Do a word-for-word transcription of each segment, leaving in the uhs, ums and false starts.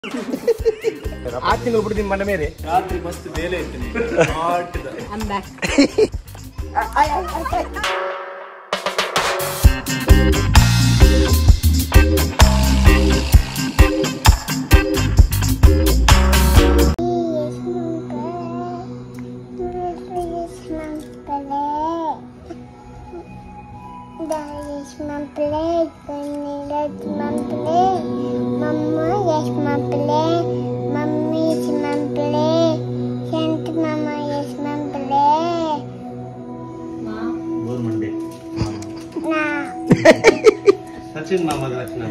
ಆರು ತಿಂಗಳು ಬಿಡ್ತೀನಿ ಮಂಡ ಮೇಲೆ ರಾತ್ರಿ ಮಸ್ತ್ ಬೇಲೆ ಇರ್ತೀನಿ Sachin Mama Lakshman.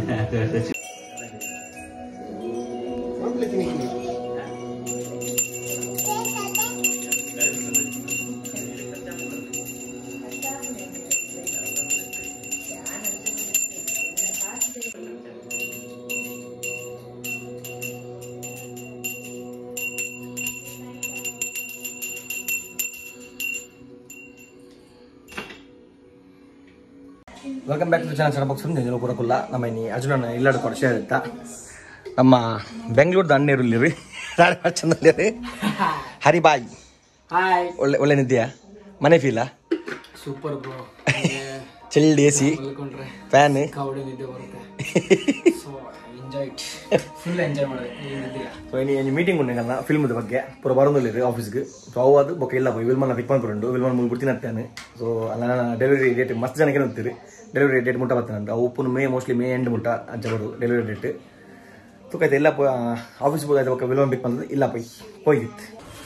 Welcome back to channel ಸಣ್ಣ ಬಾಕ್ಸ್ ನೀವು ಕೊಡಕ್ಕಲ್ಲ ನಮ್ಮ ಇನ್ನು ಅರ್ಜುನ ಇಲ್ಲಾಡು ಕೊಡಿಸಿ ಇರುತ್ತಾ ನಮ್ಮ ಬೆಂಗಳೂರು ಅಣ್ಣೇರು ಇಲ್ಲಿ ರೀ ಚಂದಲ್ಲಿ ರೀ ಹರಿಬಾಯಿ ಹಾಯ್ ಒಳ್ಳೆ ಒಳ್ಳೆ ನಿದ್ಯಾ ಮನೆ ಫೀಲಾ super bro chilled A C fan ಕವಡೆ ನಿದ್ದೆ ಬರುತ್ತೆ so enjoy it full enjoy ಮಾಡಿದೆ ಈ ನಿದ್ದೆ ಸೊ ಇನ್ನು ಮೀಟಿಂಗ್ ಉಂಟು ಫಿಲ್ಮ್ದ ಬಗ್ಗೆ ಪೂರ ಬರೋದಿಲ್ಲ ರೀ ಆಫೀಸ್ಗೆ ಸೊ ಅವು ಅದು ಬೊಕ್ಕ ಇಲ್ಲ ಹೋಗಿ ವಿಲ್ಮನ್ನ ಪಿಕ್ ಮಾಡ್ಕೊಂಡು ವಿಲ್ಮನ್ ಮುಂದೆ ಬಿಡ್ತೀನಿ ಅಂತಾನೆ ಸೊ ಅಲ್ಲ ಡೆಲಿವರಿ ಡೇಟ್ ಮಸ್ತ್ ಜನಕ್ಕೆ ಅಂತೀರಿ ಡೆಲಿವರಿ ಡೇಟ್ ಮುಟ್ಟ ಬರ್ತಾನಂತ ಉಪ್ಪು ಮೇ ಮೋಸ್ಟ್ಲಿ ಮೇ ಎಂಡ್ ಮುಟ್ಟ ಅಂಚೆ ಬರು ಡೆಲಿವರಿ ಡೇಟ್ ತೂಕೈತೆ ಎಲ್ಲ ಆಫೀಸ್ ಹೋಗಾಯ್ತು ಬೊಕ್ಕ ವಿಲ್ಮನ್ ಪಿಕ್ ಬಂದದ್ದು ಇಲ್ಲ ಪೈ ಹೋಗಿತ್ತು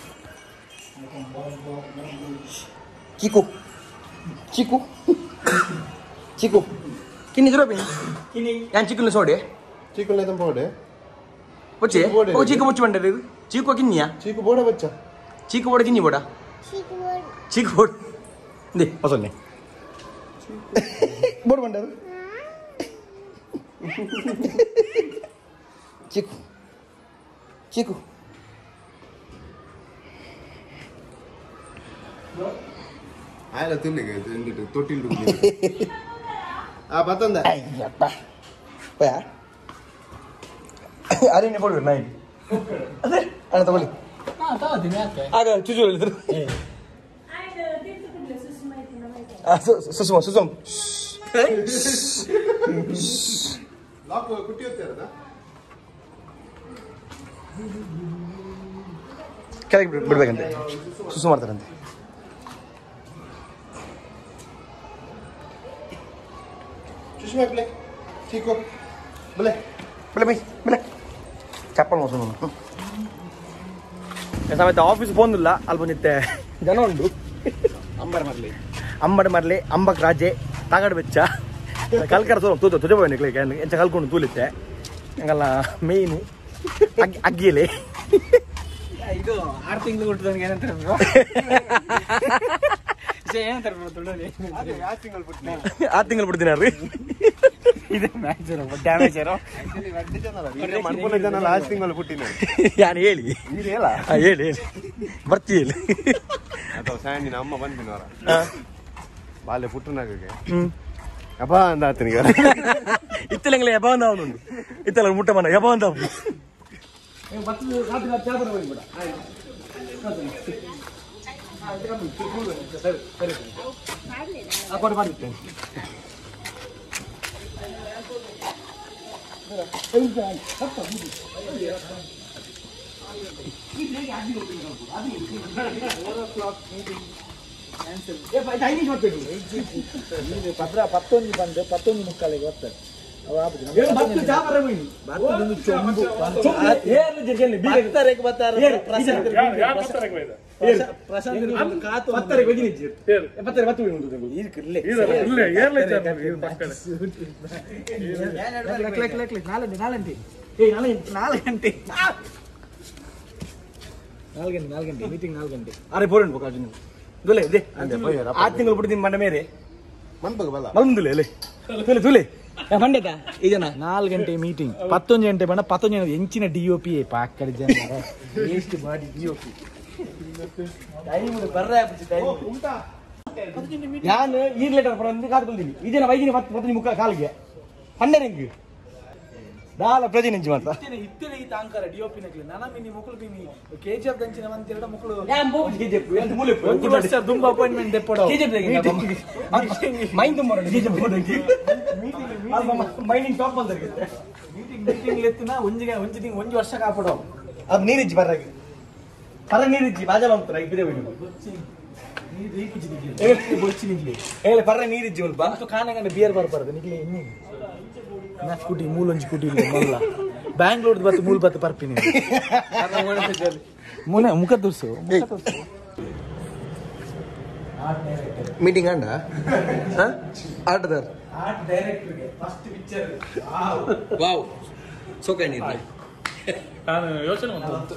ಚಿಕ್ಕು ಚಿಕ್ಕು ಚಿಕ್ಕು ಕಿನ್ನಿ ಜುರ ಪಿ ಯಾನ್ ಚಿಕ್ಕುಲ್ಲ ಸೋಡೆ Chiku le tempo de. Poche? Oh chiku poche bandar itu. Chiku kini ya? Chiku boda baca. Chiku boda kini boda? Chiku boda. Chiku boda. Deh, pasal ni. Boda bandar. Chiku. Chiku. Ayah tu ni ke, tu totil tu ni. Ah, betul tak? Ayah apa? Apa ya? Hari ini boleh naik. Ada, ada tak boleh. Ah, tahu di mana? Ada, cucu itu. Ah, susum, susum. Lock kutti hote ada. Kali berbagante. Susum ಮಾಡ್ತಾರಂತೆ. Sushma bele. Chiku. Bele. Bele mai, bele. ಚಪ್ಪಲ್ ಮೋಸನು ಸಮಯത്ത് office ಬಂದಿಲ್ಲ ಅಲ್ಲಿ ಬಂದಿತ್ತೆ ಜನ ಉಂಟು ಅಂಬರ್ ಮರ್ಲಿ ಅಂಬಡ ಮರ್ಲಿ ಅಂಬಕ್ ರಾಜೆ ತಾಗಡ್ ಬೆಚ್ಚ ಕಲ್ಕರ ಸೋಲು ತೂತು ತುಜ ಹೋಗಿ ನಿಕ್ಲಿಕ್ಕೆ ಎಂಚ ಕಲ್ಕೊಂಡು ತೂಲಿತ್ತೆ ಹಂಗಲ್ಲ ಮೇಯ್ನು ಅಗ್ಗಿ ಅಗ್ಗಿಲೆ ಇದು ಆರು ತಿಂಗಳು ಹುಟ್ಟಿದವನಿಗೆ ಏನಂತಾರೆ ಏನಂತಾರೆ ತುಳಲಿ ಆರು ತಿಂಗಳು ಬಿಡ್ತೀನಿ ರೀ ಇದು ಮ್ಯಾಚರ್ ಡ್ಯಾಮೇಜ್ ಇರೋ ಮನ್ಪುನ ಜನ ಲಾಸ್ಟ್ ತಿಂಗಳು ಹುಟ್ಟಿನ ಯಾರು ಹೇಳಿ ಹೇಳ ಹೇಳಿ ಹೇಳಿ ಬರ್ತಿ ಹೇಳಿ ಅಥವಾ ಸ್ಯಾಂಡಿನ ಅಮ್ಮ ಬಂದಿನವರ ಬಾಲ್ಯ ಪುಟ್ಟನಾಗಕ್ಕೆ ಹ್ಮ್ ಯಬಾ ಅಂದ ಆತನಿಗೆ ಇತ್ತಲಂಗಲೇ ಯಬಾ ಅಂದ ಅವನುಂಡು ಇತ್ತಲ ಮುಟ್ಟ ಮನ ಯಬಾ ಅಂದ ಕೊಟ್ಟು ಮಾಡಿರ್ತೇನೆ ಪತ್ರ ಪತ್ತೊಂದು ಬಂದು ಪತ್ತೊಂದು ಮುಕ್ಕಾಲಿಗೆ ಬರ್ತಾರೆ ನಾಲ್ಕು ಗಂಟೆ ಮೀಟಿಂಗ್ ನಾಲ್ಕು ಗಂಟೆ ಅರೆ ಬೋರ್ ಆರು ತಿಂಗಳು ಬಿಡ್ತೀನಿ ಮಂಡ ಮೇಲೆ ಮಲ್ಮುಂದುಲೆ ತುಲೆ ತುಲೆ ಮಂಡ್ಯದ ಈ ಜನ ನಾಲ್ಕು ಗಂಟೆ ಮೀಟಿಂಗ್ ಪತ್ತೊಂದು ಗಂಟೆ ಬಂದ ಪತ್ತೊಂದು ಜನ ಎಂಚಿನ ಡಿ ಒ ಪಿ ಪಾಕಡೆ ಜನ ವೇಸ್ಟ್ ಮಾಡಿ ಡಿ ಒ ಪಿ ನಾನು ಈ ಲೆಟರ್ ಪಡ ಕಾದು ಬಂದೀನಿ ಈ ಜನ ವೈದಿನಿ ಮತ್ತೆ ಮುಖ ಕಾಲಿಗೆ ಹನ್ನೆರಡು ದಾಲ ಪ್ರತಿ ನಿಂಜಿ ಮಾತ್ರ ಇತ್ತೇನೆ ಇತ್ತೇನೆ ಈ ತಾಂಕರ ಡಿಒಪಿ ನಕ್ಲಿ ನನ್ನ ಮಿನಿ ಮುಕ್ಳು ಮಿನಿ ಕೆಜಿಎಫ್ ದಂಚಿನ ಅಂತ ಹೇಳ ಮುಕ್ಳು ಒಂದು ವರ್ಷ ತುಂಬ ಅಪಾಯಿಂಟ್ಮೆಂಟ್ ದೆಪ್ಪಡೋ ಮೈಂಡ್ ತುಂಬ ಮೈಂಡಿಂಗ್ ಟಾಪ್ ಬಂದಿದೆ ಮೀಟಿಂಗ್ ಮೀಟಿಂಗ್ ಎತ್ತಿನ ಒಂಜಿಗೆ ಒಂಜಿ ತಿಂಗ್ ಒಂಜಿ ವರ್ಷ ಕಾಪಡೋ ಅದು ನೀರಿಜ್ಜಿ ಬರ್ರಾಗಿ ಪರ ನೀರಿಜ್ಜಿ ಬಾಜಲ ಉಂಟು ಇಬ್ಬರೇ ಬಿಡು ಹೇಳಿ ಪರ್ರ ನೀರಿಜ್ಜಿ ಸ್ವಲ್ಪ ಅಂತೂ ಕಾನೆಗಂಡ ಬಿಯರ್ ಬರ್ಬಾರ್ದು ನಿಕ್ಲಿ ಇನ್ನಿ ನಾ ಸ್ಕೂಟಿ ಮೂಲೊಂಜಿ ಸ್ಕೂಟಿ ಮಲ್ಲ ಬ್ಯಾಂಗ್ಳೂರ್ ಬತ್ತು ಮೂಲ ಬತ್ತು ಪರ್ಪಿನಿ ಮುನೆ ಮುಖ ತೋರ್ಸು ಮೀಟಿಂಗ್ ಅಂಡ ಆಟದಾರ ಆರ್ಟ್ ಡೈರೆಕ್ಟರ್ಗೆ ಫಸ್ಟ್ ಪಿಕ್ಚರ್ ವಾವ್ ಸೋಕೈ ನೀರು ನಾನು ಯೋಚನೆ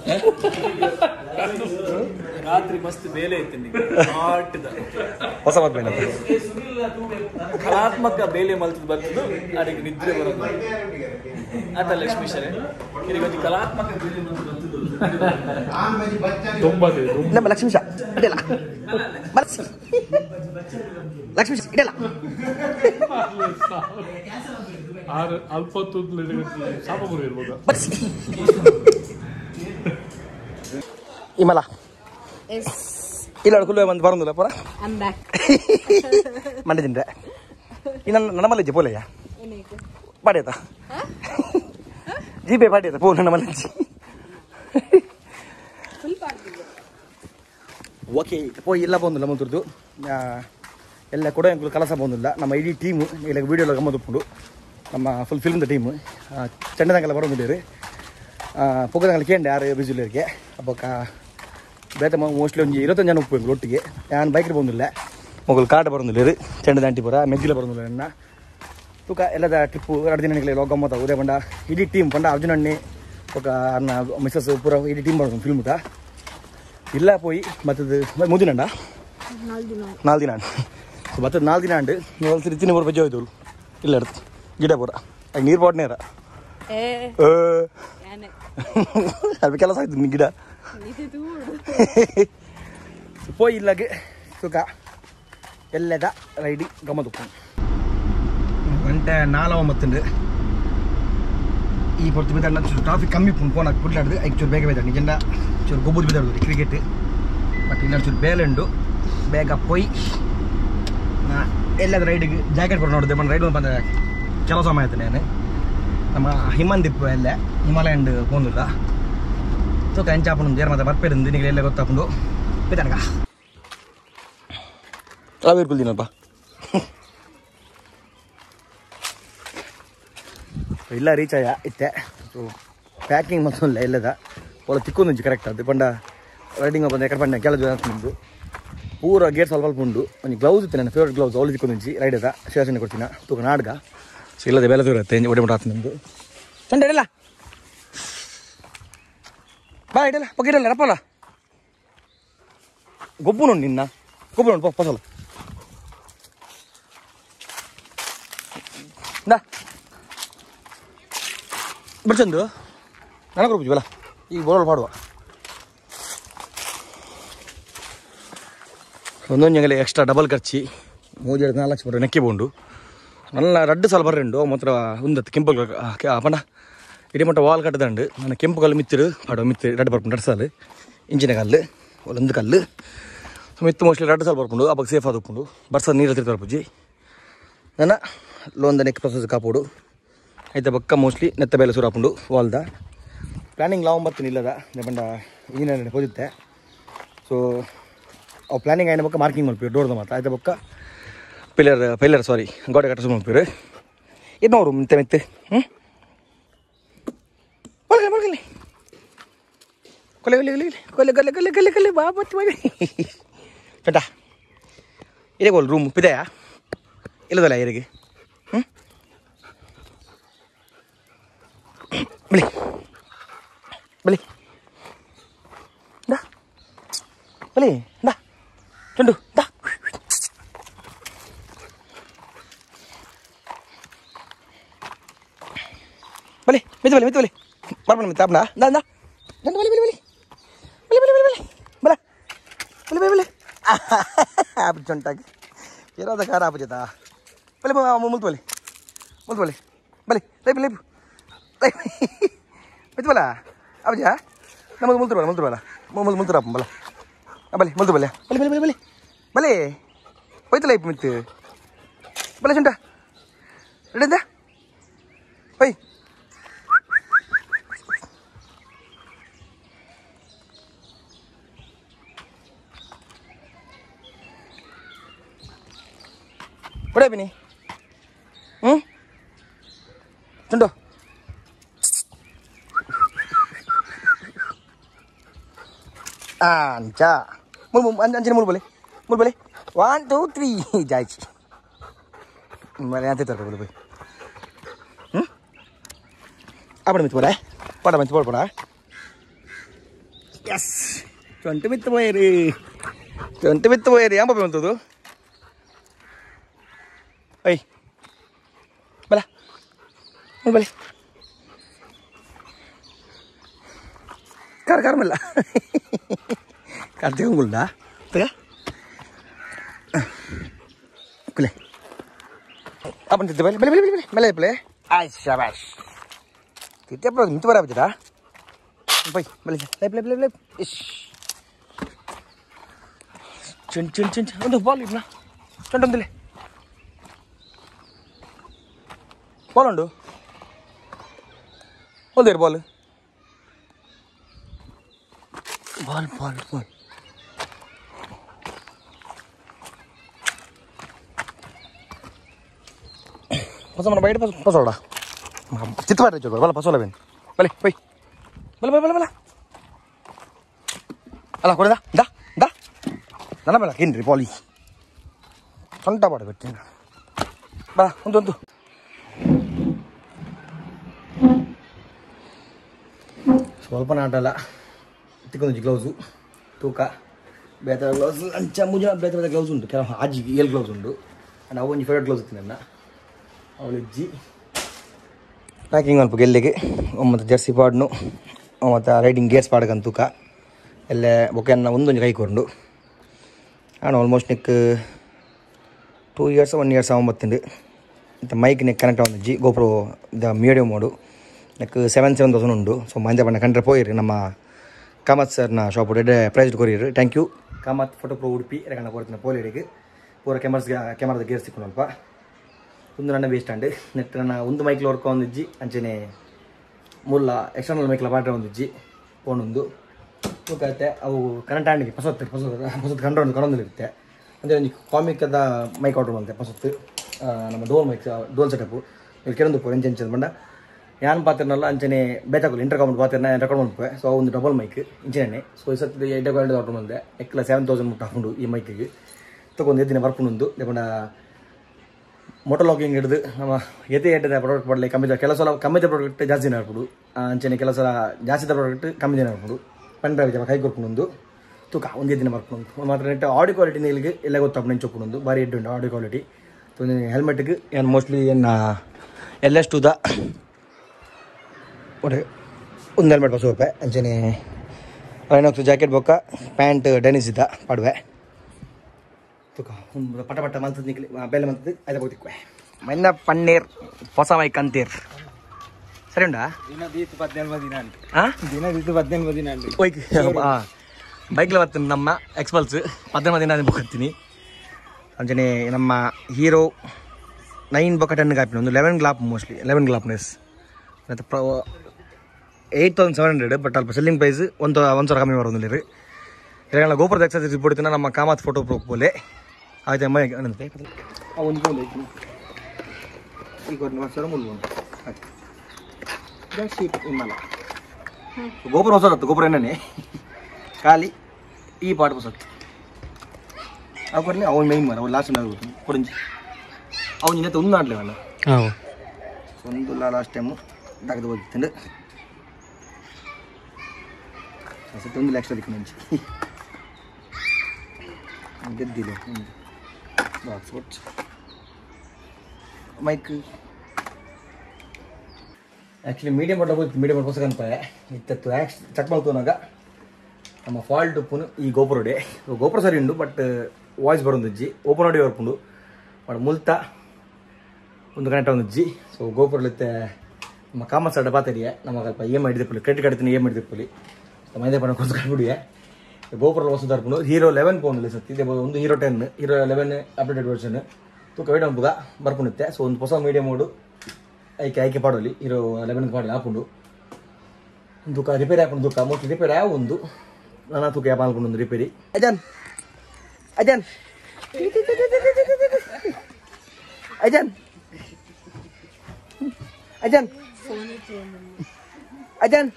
ರಾತ್ರಿ ಮಸ್ತ್ ಬೇಲೆ ಇತ್ತು ಆಟದ ಹೊಸ ಮತ್ ಕಲಾತ್ಮಕ ಬೇಲೆ ಮಲ್ತದ ಬರ್ತದು ಅದಕ್ಕೆ ನಿದ್ರೆ ಬರೋದು ಆತ ಲಕ್ಷ್ಮೀ ಶರೇ ಇದಕ್ಕೆ ಒಂದು ಕಲಾತ್ಮಕ ಬೇಲೆ ಮಲ್ತದ ಬರ್ತದು ನಮ್ಮ ಲಕ್ಷ್ಮೀ ಶಾ ಇಡಲ್ಲ ಲಕ್ಷ್ಮೀ ಶಾ ಇಡಲ್ಲ ಅಲ್ಪತ್ತು ಶಾಪಪುರ ಇರ್ಬೋದು ಇಮಲ ಇಲ್ಲ ಕುಲ್ವೆ ಬಂದು ಬರೋದಿಲ್ಲ ಪುರ ಮಂಡ್ಯ ತಿಂದ್ರೆ ಇನ್ನು ನನ್ನ ಮಲ್ಲಿಜ್ಜಿ ಪೋಲೆಯ ಪಾಡ್ಯತ ಜಿ ಪೇ ಪಾಡ್ಯತ ಪೋ ನನ್ನ ಮಲ್ಲಿಜ್ಜಿ ಓಕೆ ಪೋಯ್ ಇಲ್ಲ ಬಂದಿಲ್ಲ ಮುಂದುರ್ದು ಎಲ್ಲ ಕೂಡ ಕಲಸ ಬಂದಿಲ್ಲ ನಮ್ಮ ಇಡೀ ಟೀಮು ಇಲ್ಲ ವೀಡಿಯೋಲ್ಲ ಗಮ್ಮತ್ತುಕೊಂಡು ನಮ್ಮ ಫುಲ್ ಫಿಲ್ಮ್ದ ಟೀಮು ಚೆಂಡದಂಗೆಲ್ಲ ಬರೋದಿಲ್ಲ ಪೊಗದಂಗೆಲ್ಲ ಕೇಂಡೆ ಯಾರು ಬಿಜುಲಿಯರಿಗೆ ಅಬ್ಬಕ್ಕ ಬೇತ ಮೋಸ್ಟ್ಲಿ ಒಂದು ಇರುವತ್ತೊಂದು ಜನ ಉಪ್ಪು ಒಟ್ಟಿಗೆ ನಾನು ಬೈಕ್ ಬಂದಿಲ್ಲ ಮೊಗಲು ಕಾಟ ಬರೋದಿಲ್ಲ ರೀ ಚೆಂಡ ದಾಂಟಿಪುರ ಮೆಜ್ಜಿಲ ಬರೋದಿಲ್ಲ ನನ್ನ ತೂಕ ಎಲ್ಲದ ಟ್ರಿಪ್ಪು ಎರಡು ದಿನಗಳ ಗಮ್ಮತ್ತ ಉದಯ ಪಂಡ ಇಡೀ ಟೀಮ್ ಪಂಡ ಅರ್ಜುನ್ ಅಣ್ಣಿ ఒక అన్న మిస్సెస్ పూర ఇది టీం పడుతుంది ఫిల్మ్ దా ಇಲ್ಲ పోయి ಮತ್ತದು ಮೂರು ದಿನ ನಾಲ್ಕು ದಿನ ಸೊ ಮತ್ತೆ ನಾಲ್ಕು ದಿನ ಅಂಡು ನೀವು ಒಂದು ಸರಿ ತಿನ್ನ ಬರೋ ಬಜ್ಜೆ ಹೋಯ್ತು ಇಲ್ಲ ಇಡ್ತು ಗಿಡ ಪೂರ ಆಗ ನೀರು ಪಾಟ್ನೇರ ಅದು ಕೆಲಸ ಆಯ್ತು ಗಿಡ పోయి ఇలాగే సుఖ ఎల్లదా రైడి గమ్మదుకు అంటే నాలుగు మత్తుండు ఈ పొత్తు మీద ట్రాఫిక్ కమ్మి పోనా కుట్లాడు ఐదు చూరు ಬೇಗ ಬೇದ ನಿಜಂಡ ಚೂರು ಗೊಬ್ಬರು ಬಿದ್ದಾడు ಕ್ರಿಕೆಟ್ ಬಟ್ ಇಲ್ಲ ಚೂರು ಬೇಲೆಂಡು ಬೇಗ పోయి ಎಲ್ಲದ ರೈಡಿಗೆ ಜಾಕೆಟ್ ಕೊಟ್ಟು ನೋಡಿದೆ ಬಂದು ರೈಡ್ ಬಂದ ಕೆಲವು ಸಮಯ ಆಯ್ತು ನಾನು ನಮ್ಮ ಹಿಮಂದಿಪ್ಪು ಎಲ್ಲ ಹಿಮಾಲಯಂಡ್ ಹೋಗಿಲ್ಲ ಸೊ ಕಂಚಾಪನು ದೇರ್ ಮತ್ತೆ ಬರ್ಪೇರಿಂದ ನಿಮಗೆ ಎಲ್ಲ ಗೊತ್ತಾಕೊಂಡು ಬಿದ್ದಾನಗ ಅವು ಇರ್ಕೊಳ್ತೀನಪ್ಪ ಇಲ್ಲ ರೀಚ್ ಆಯ ಇತ್ತೆ ಸೊ ಪ್ಯಾಕಿಂಗ್ ಮೊದಲ ಇಲ್ಲದ ಒಳ್ಳೆ ತಿಕ್ಕೊಂದು ಕರೆಕ್ಟ್ ಅದು ಪಂಡ ರೈಡಿಂಗ್ ಬಂದು ಎಕಡೆ ಪಂಡ ಕೆಲವು ನಿಂದು ಪೂರ ಗೇಟ್ ಸ್ವಲ್ಪ ಸ್ವಲ್ಪ ಉಂಡು ಒಂದು ಗ್ಲೌಸ್ ಇತ್ತು ನನ್ನ ಫೇವ್ರೆಟ್ ಗ್ಲೌಸ್ ಅವಳು ತಿಕ್ಕೊಂದು ರೈಡ್ ಅದ ಶೇಷನ್ ಕೊಡ್ತೀನಿ ತೂಕ ನಾಡ್ಗ ಸೊ ಇಲ್ಲದೆ ಬೇಲೆ ಇರುತ್ತೆ ಒಡೆ ಮುಟ್ಟ ಆತು ನಿಮ್ಮದು ಚಂದ ಇಡಲ್ಲ ಬಾ ಇಡಲ್ಲ ಪಕ್ಕ ಇಡಲ್ಲ ರಪ್ಪಲ್ಲ ಗೊಬ್ಬು ನೋಡಿ ನಿನ್ನ ಗೊಬ್ಬು ನೋಡಿ ಪಸಲ ನಾ ಬಿಡ್ಸಂದು ನನಗೆ ರೂಪಿಜಿ ಈಗ ಬೋಲ್ ಮಾಡುವ ಒಂದೊಂದು ಜಂಗಲಿ ಎಕ್ಸ್ಟ್ರಾ ಡಬಲ್ ಖರ್ಚಿ ಮೂರು ಎರಡು ನಾಲ್ಕು ಲಕ್ಷ ಬರೋ ನೆಕ್ಕಿ ಬೋಂಡು ನನ್ನ ರಡ್ಡು ಸಾಲ ಬರ್ರೆಂಡು ಮಾತ್ರ ಉಂದತ್ತು ಕೆಂಪು ಪಂಡ ಇಡೀ ಮಟ್ಟ ವಾಲ್ ಕಟ್ಟದಂಡು ನನ್ನ ಕೆಂಪು ಕಲ್ಲು ಮಿತ್ತಿರು ಆಡೋ ಮಿತ್ತಿ ರಡ್ಡು ಬರ್ಕೊಂಡು ಎರಡು ಸಾಲು ಇಂಚಿನ ಕಲ್ಲು ಒಂದು ಕಲ್ಲು ಮಿತ್ತು ಮೋಸ್ಟ್ಲಿ ರಡ್ಡು ಸಾಲು ಬರ್ಕೊಂಡು ಅವಾಗ ಸೇಫ್ ಆದ ಉಪ್ಕೊಂಡು ಬರ್ಸದ ನೀರು ತಿರ್ತಾರೆ ಪೂಜಿ ನನ್ನ ಲೋನ್ದ ನೆಕ್ ಪ್ರೊಸೆಸ್ ಕಾಪೋಡು ಆಯ್ತಾ ಬಕ್ಕ ಮೋಸ್ಟ್ಲಿ ನೆತ್ತ ಬೇಲೆ ಸುರು ಹಾಕೊಂಡು ವಾಲ್ದ ಪ್ಲ್ಯಾನಿಂಗ್ ಲಾವ್ ಬರ್ತೀನಿ ಇಲ್ಲದ ಪಂಡ ಇಂಜಿನಿಯರ್ ಹೋಗುತ್ತೆ ಸೊ ಅವು ಪ್ಲ್ಯಾನಿಂಗ್ ಆಯ್ನ ಬಕ್ಕ ಮಾರ್ಕಿಂಗ್ ಮಾಡ್ತೀವಿ ಡೋರ್ದ ಮಾತ್ರ ಆಯ್ತಾ ಬಕ್ಕ ಪಿಲ್ಲರ್ ಪೈಲರ್ ಸಾರಿ ಗೋಡೆ ಕಟ್ಟಿಸ್ ಮಾಡ್ತೀವಿ ಇನ್ನೋರು ಮಿತ್ತೆ ಮಿತ್ತೆ ಹ್ಞೂ ಒಳಗಡೆ ಒಳಗಲ್ಲಿ ಕೊಲೆ ಕೊಲೆ ಕೊಲೆ ಕೊಲೆ ಕೊಲೆ ಕೊಲೆ ಕೊಲೆ ಬಾ ಬತ್ತು ಮಾಡಿ ಚಟ ಇದೇ ಗೋಲ್ ರೂಮ್ ಪಿದೆಯಾ ಇಲ್ಲದಲ್ಲ ಇರಿಗೆ ಹ್ಞೂ ಬಳಿ ಬಳಿ ದಾ ಬಳಿ ದಾ ಚಂಡು ದಾ ಬಲಿ ಮಿತ್ ಬಲಿ ಮಿತ್ ಬಲಿ ಬರ್ಬಣ ಮಿತ್ ಅಪ್ಪನ ದಾ ದಾ ದಂಡ ಬಲಿ ಬಲಿ ಬಲಿ ಬಲಿ ಬಲಿ ಬಲಿ ಬಲಿ ಬಲ ಬಲಿ ಬಲಿ ಬಲಿ ಆಪ್ ಚಂಟಾಗಿ ಇರೋದ ಕಾರ ಆಪ ಜೊತಾ ಬಲಿ ಮುಲ್ತು ಬಲಿ ಮುಲ್ತು ಬಲಿ ಬಲಿ ಲೈಪ್ ಲೈಪ್ ಮಿತ್ ಬಲ ಅವಜ ನಮ್ಮದು ಮುಲ್ತರು ಬಲ ಮುಲ್ತರು ಬಲ ಮುಲ್ ಮುಲ್ತರಪ್ಪ ಬಲ ಬಲೆ ಮುಲ್ತು ಬಲೆ ಬಲೆ ಬಲೆ ಬಲೆ ಬಲೆ ಬಲೆ ಹೋಯ್ತಲ್ಲ ಇಪ್ಪ ಮಿತ್ ಬಲೆ ಚುಂಟ ರೆಡಿಂದ ಹೋಯ್ ಬಡೆ ಬಿನಿ ಹ್ಞೂ ಚುಂಟು anca mul mul anca mul boleh mul boleh one two three judge mana nanti terus boleh boleh hmm apa namanya itu pada pada namanya itu pada yes twenty minutes boleh re twenty minutes boleh re apa bentuk tu hey bala mul boleh kar kar malah Kartu unggul dah, tuh ya? Boleh. Apa nanti boleh? Boleh, boleh, boleh, boleh, boleh. Aisyah, bas. Kita perlu itu berapa juta? Boleh, boleh, boleh, boleh, boleh, boleh. Ish. Cun, cun, cun, untuk boleh lah. Contoh dulu. Boleh dong. Boleh, boleh. Ball, ball, ball. Pasal mana bayar pasal pasal dah. Citu bayar coba, bala pasal leben. Balik, woi. Bala, bala, bala, bala. Alah, kau dah, dah, dah. Nana bala, kini poli. Santa pada betul. Bala, untuk untuk. Soal mana ada lah. Tikun gloves, tuka. Better gloves, anca muja better better gloves undu. Kaya aji yellow gloves undu. And awu ni favorite gloves tinna. Awu ji. Packing on pugellege. Ommata jersey padnu. Ommata riding gears padagan tuka. Elle bokenna undu ni kai korundu. And almost nek two years one years avambattinde. The mic nek connect avundu ji. GoPro the medium mode. Nek seven seven thousand undu. So manja panna ಕಂಡ್ರೆ ಪೋಯಿರಿ ನಮ್ಮ Kamath sir ನ shop ಡೆ price ಕೊರಿರಿ thank you Kamath photo pro Udupi ರೆಕಂಡ ಕೊಡ್ತೀನಿ ಪೋಲಿಡಿಗೆ ಪೂರ ಕ್ಯಾಮರಾಸ್ ಕ್ಯಾಮರಾದ ಗೇರ್ ಸಿಕ್ಕೊಂಡಲ್ಪ ಒಂದು ನನ್ನ ವೇಸ್ಟ್ ಅಂಡ್ ನೆಟ್ ನನ್ನ ಒಂದು ಮೈಕ್ಲ ವರ್ಕ್ ಒಂದಿಜ್ಜಿ ಅಂಚನೆ ಮುಲ್ಲ ಎಕ್ಸ್ಟರ್ನಲ್ ಮೈಕ್ಲ ಪಾಟ್ರೆ ಒಂದಿಜ್ಜಿ ಫೋನ್ ಒಂದು ತೂಕತ್ತೆ ಅವು ಕರೆಂಟ್ ಆಂಡಿಗೆ ಪಸೊತ್ತು ಪಸೊತ್ತು ಪಸೊತ್ತು ಕಂಡ್ರೆ ಕಡೊಂದಿರುತ್ತೆ ಅಂದರೆ ಒಂದು ಕಾಮಿಕದ ಮೈಕ್ ಆರ್ಡರ್ ಬಂತೆ ಪಸೊತ್ತು ನಮ್ಮ ಡೋಲ್ ಮೈಕ್ ಡೋಲ್ ಸೆಟಪ್ಪು ಇಲ್ಲಿ ಕೆಲವೊಂದು ಪೋ ಎಂಚೆ ಎಂಚೆ ಬಂಡ ಯಾನ್ ಪಾತ್ರನಲ್ಲ ಅಂಚನೆ ಬೇತಾಗಲ್ಲ ಇಂಟರ್ ಕಾಮೆಂಟ್ ಪಾತ್ರನ ರೆಕಾರ್ಡ್ ಮಾಡ್ಪೆ ಸೊ ಒಂದು ಡಬಲ್ ಮೈಕ್ ಇಂಚನೆ ಸೊ ಈ ಸತಿ ಎಡ್ಡೆ ಕ್ವಾಲಿಟಿ ಆರ್ಡರ್ ಬಂದೆ ಎಕ್ಲ ಸೆವೆನ್ ತೌಸಂಡ್ ಮುಟ್ಟ ಹಾಕೊಂಡು ಈ ಮೈಕಿಗೆ ತಗೊಂಡು ಎದ್ದಿನ ಬರ್ಪುನೊಂದು ಲೇಕೊಂಡ ಮೋಟೋ ಲಾಕಿಂಗ್ ಹಿಡಿದು ನಮ್ಮ ಎದೆ ಎಡ್ಡದ ಪ್ರಾಡಕ್ಟ್ ಪಡಲಿ ಕಮ್ಮಿ ಕೆಲವು ಸಲ ಕಮ್ಮಿದ ಪ್ರಾಡಕ್ಟ್ ಜಾಸ್ತಿ ದಿನ ಹಾಕ್ಬಿಡು ಅಂಚನೆ ಕೆಲವು ಸಲ ಜಾಸ್ತಿದ ಪ್ರಾಡಕ್ಟ್ ಕಮ್ಮಿ ದಿನ ಹಾಕ್ಬಿಡು ಪೆನ್ ಡ್ರೈವ್ ಕೈ ಕೊಟ್ಕೊಂಡು ತೂಕ ಒಂದೇ ದಿನ ಬರ್ಕೊಂಡು ಮಾತ್ರ ನೆಟ್ಟು ಆಡಿಯೋ ಕ್ವಾಲಿಟಿ ನೀಲಿಗೆ ಎಲ್ಲ ಗೊತ್ತಾಗ ನೆಂಚು ಒಪ್ಪುನೊಂದು ಭಾರಿ ಎಡ್ಡು ಉಂಟು ಆಡಿಯೋ ಕ್ವಾಲಿಟಿ ಹೆಲ್ಮೆಟ್ಗೆ ಏನು ಮೋಸ್ಟ್ಲಿ ಏನು ಎಲ್ ಎಸ್ ಟೂದ ಒಡೆ ಒಂದು ಹೆಲ್ಮೆಟ್ ಬಸ್ ರೂಪಾಯಿ ಅಂಚನೆ ಐನೋಕ್ಸ್ ಜಾಕೆಟ್ ಬೊಕ್ಕ ಪ್ಯಾಂಟ್ ಡೆನಿಸ್ ಇದ್ದ ಪಾಡುವೆ ತುಕ ಪಟ ಪಟ ಮಂತದ ನಿಕ್ಲಿ ಬೇಲೆ ಮಂತದ್ದು ಐದ ಬೋತಿಕ್ವೆ ಮನ್ನ ಪನ್ನೀರ್ ಹೊಸ ಮೈಕ್ ಅಂತೀರ್ ಸರಿ ಉಂಟಾ ದಿನ ದೀತು ಪದ್ನೆಲ್ವ ದಿನ ಅಂಟು ಹಾಂ ದಿನ ದೀತು ಪದ್ನೆಲ್ವ ದಿನ ಅಂಟು ಓಕೆ ಹಾಂ ಬೈಕ್ಲ ಬರ್ತೀನಿ ನಮ್ಮ ಎಕ್ಸ್ಪಲ್ಸ್ ಪದ್ನೆಲ್ವ ದಿನ ಬೊಕ್ಕತ್ತೀನಿ ಅಂಚನೆ ನಮ್ಮ ಹೀರೋ ನೈನ್ ಬೊಕ್ಕ ಟೆನ್ ಕಾಪಿನ ಒಂದು ಲೆವೆನ್ ಗ್ಲಾಪ್ ಮೋಸ್ಟ್ಲಿ ಲೆವೆನ್ ಗ್ಲಾಪ್ನೆಸ್ ಮತ್ತು ಪ್ರ eight thousand seven hundred but ಅಲ್ಪ ಸೆಲ್ಲಿಂಗ್ ಪ್ರೈಸ್ ಒಂದು ಒಂದು ಸಾವಿರ ಕಮ್ಮಿ ಬರೋದಿಲ್ಲ ರೀ ಇಲ್ಲ ಗೋಪುರದ ಎಕ್ಸರ್ಸೈಸ್ ಬಿಡ್ತೀನಿ ನಮ್ಮ ಕಾಮತ್ ಫೋಟೋ ಪ್ರೂಫ್ ಬೋಲೆ ಆಯ್ತು ಅಮ್ಮ ಒಂದು ಫೋನ್ ಐತಿ ಈಗ ಒಂದು ಸಾವಿರ ಮುಲ್ಲು ಶೀಟ್ ಇಮ್ಮಲ್ಲ ಗೋಪುರ ಹೊಸತ್ತು ಗೋಪುರ ಏನೇ ಖಾಲಿ ಈ ಪಾಟ್ ಹೊಸತ್ತು ಅವು ಬರ್ಲಿ ಅವ್ನು ಮೈನ್ ಮಾರ ಅವ್ನು ಲಾಸ್ಟ್ ಆಗುತ್ತೆ ಕೊಡಿಂಜಿ ಅವ್ನು ಇನ್ನತ್ತೆ ಒಂದು ಆಡ್ಲೇವಲ್ಲ ಹಾಂ ಒಂದು ಲಾಸ್ಟ್ ಟೈಮು ತೆಗೆದು ಹೋಗ್ತಿಂಡು ಸತಿ ಒಂದು ಲಕ್ಷ ಅದಕ್ಕೆ ಮುಂಚೆ ಗೆದ್ದಿಲ್ಲ ಬಾಕ್ಸ್ ಕೊಟ್ಟು ಮೈಕ್ ಆ್ಯಕ್ಚುಲಿ ಮೀಡಿಯಮ್ ಮಾಡೋಕೆ ಹೋಗ್ತು ಮೀಡಿಯಮ್ ಮಾಡ್ಕೋಸ್ಕಂತ ಇತ್ತು ಆ್ಯಕ್ಚ್ ಚೆಕ್ ಮಾಡ್ತೋನಾಗ ನಮ್ಮ ಫಾಲ್ಟ್ ಉಪ್ಪುನು ಈ ಗೋಪುರಡೆ ಗೋಪುರ ಸರಿ ಉಂಡು ಬಟ್ ವಾಯ್ಸ್ ಬರೋಂದಿಜ್ಜಿ ಓಪನ್ ಆಡಿಯೋ ಬರ್ಪುಂಡು ಬಟ್ ಮುಲ್ತಾ ಒಂದು ಗಂಟೆ ಒಂದಿಜ್ಜಿ ಸೊ ಗೋಪುರಲಿತ್ತೆ ನಮ್ಮ ಕಾಮರ್ಸ್ ಅಡ್ಡ ಪಾತರಿಯ ನಮಗೆ ಸ್ವಲ್ಪ ಇ ಎಮ್ ಐ ಹಿಡಿದಿಪ್ಪಲಿ credit card E M I ಹಿಡಿದಿಪ್ಪಲಿ ಮೈಂದೆ ಪಣ ಕೊಟ್ಟು ಕಂಡುಬಿಡಿಯ ಗೋಪುರ ವಸು ತರ್ಪುನು ಹೀರೋ ಲೆವೆನ್ ಪೋನಲ್ಲಿ ಸತ್ತಿ ಇದೇ ಒಂದು hero ten hero eleven updated version ತೂಕ ವೇಟ್ ಅಂಬುದ ಬರ್ಪುಣಿತ್ತೆ ಸೊ ಒಂದು ಹೊಸ ಮೀಡಿಯಂ ಮೋಡು ಐಕೆ ಆಯ್ಕೆ ಪಾಡೋಲಿ ಹೀರೋ ಲೆವೆನ್ ಪಾಡಲಿ ಹಾಕೊಂಡು ತೂಕ ರಿಪೇರಿ ಹಾಕೊಂಡು ತೂಕ ಮೋಸ್ಟ್ಲಿ ರಿಪೇರಿ ಯಾವ ಒಂದು ನಾನು ತೂಕ ಯಾಪ ಹಾಕೊಂಡು ಒಂದು ರಿಪೇರಿ Ajan Ajan Ajan Ajan Ajan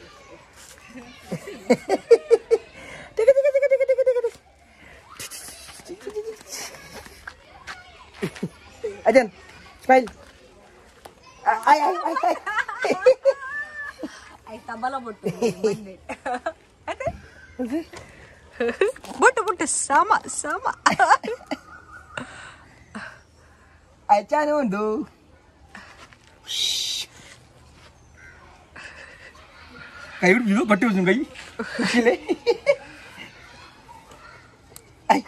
Ajan, smile. Ay, ay, ay, ay. Ay, tabala bottu. Bottu bottu sama sama. Ajan undu. Kayu dulu batu usung kayu. Sile. Ay.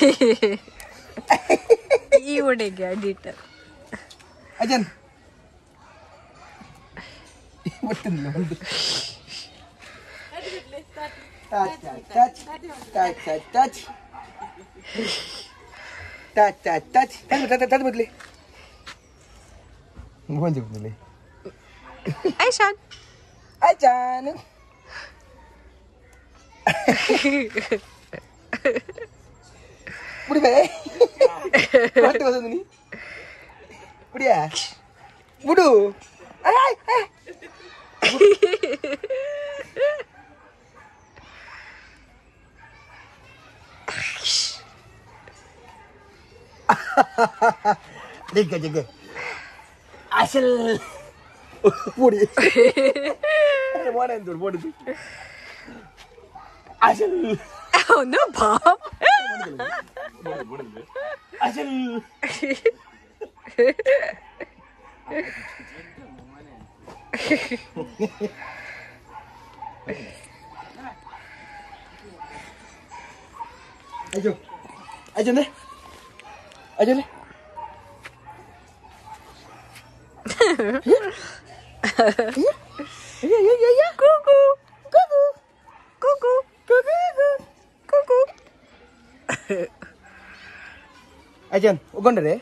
ಈ ಒಡೆಗೆ ಎಡಿಟರ್ ಅಜನ್ ಒಟ್ಟಿಲ್ಲ ಒಂದು touch touch touch touch touch touch touch touch touch touch ಬದಲಿ ಮುಂಜಿ ಬದಲಿ ಐಶಾನ್ ಐಶಾನ್ Budi be, mati masuk ni. Budi ya, budu. Ay ay ay. Jaga jaga. Asal. Budi. Mana itu budi tu? Asal. Oh no, Bob. Asal. Ayo. Ayo deh. Ayo deh. Ya ya ya ya. Kuku. Kuku. Kuku. Kuku. Kuku. Ajan, ugonde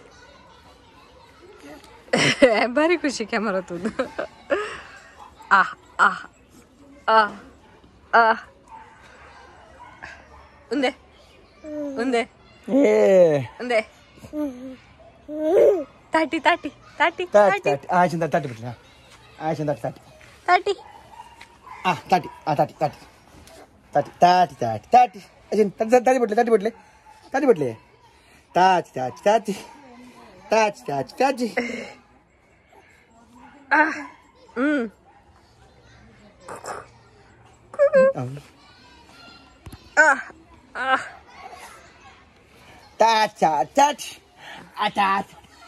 ಭಾರಿ ಖುಷಿ camera ತುದು ಆಹ್ ಆಹ್ ಆಹ್ ಆಹ್ ಒಂದೇ ಒಂದೇ ಏ ಒಂದೇ ತಾಟಿ ತಾಟಿ ತಾಟಿ ತಾಟಿ ತಾಟಿ ಆ ಚಿಂತ ತಾಟಿ ಬಿಡ್ಲಿ ಆ ಚಿಂತ ತಾಟಿ ತಾಟಿ ಆ ತಾಟಿ ಆ ತಾಟಿ ತಾಟಿ ತಾಟಿ ತಾಟಿ ತಾಟಿ ತಾಟಿ ಅಜನ್ ತಾಟಿ ಬಿಡ್ಲಿ ತಾಟಿ ಬಿಡ್ಲಿ ತಾಟಿ ಬಿಡ್ಲಿ ತಾಟಿ ತಾಟಿ ತಾಟಿ ತಾಟಿ ತಾಟಿ ತಾಟಿ ah mm ah ah touch touch touch atat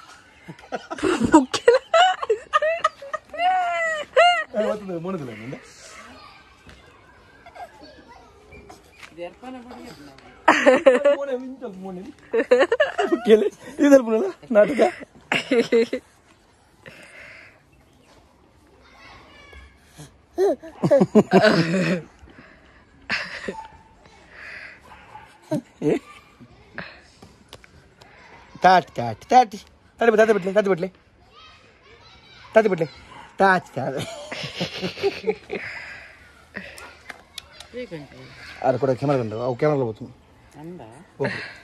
bukil eh watu monadile nda derpana padiya mone vinto mone bukil idhar punala naataka ताट ताट ताट ताट बता दे बटले ताट बटले ताट बटले ताट ताट अरे कोड़ा कैमरा कंडो आ कैमरा लो तुम अंदा